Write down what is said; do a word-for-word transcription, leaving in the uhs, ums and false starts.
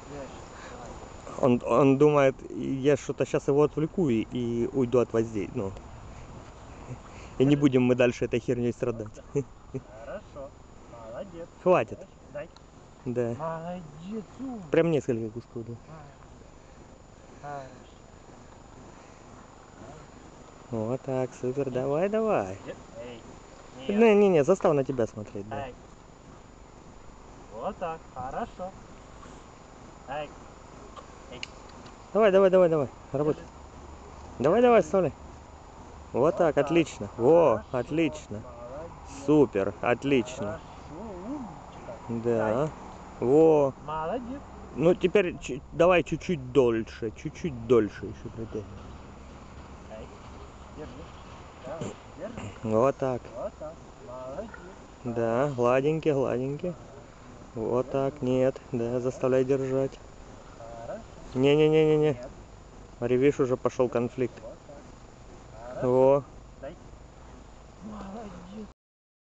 Он, он думает, я что-то сейчас его отвлеку и, и уйду от воздействия. Ну. И не будем мы дальше этой херней страдать. Хорошо. Молодец. Хватит. Дай. Да. Молодец. Прям несколько кусков. Да. Хорошо. Вот так, супер. Давай, давай. Эй. Не, не, не, застав на тебя смотреть, да. Эй. Вот так. Хорошо. Эй. Эй. Давай, давай, давай, давай. Работай. Давай, давай, вставляй. Вот, вот так, так, отлично. Хорошо. Во, отлично. Молодец. Супер, отлично. Хорошо, да. Дай. Во. Молодец. Ну теперь давай чуть-чуть дольше, чуть-чуть дольше еще протягивай. Держи. Давай, держи. Вот так. Вот так. Молодец. Да, гладенький, гладенький. Вот так, нет, да, заставляй держать. Не-не-не-не-не. Смотри, видишь, уже пошел конфликт. Во.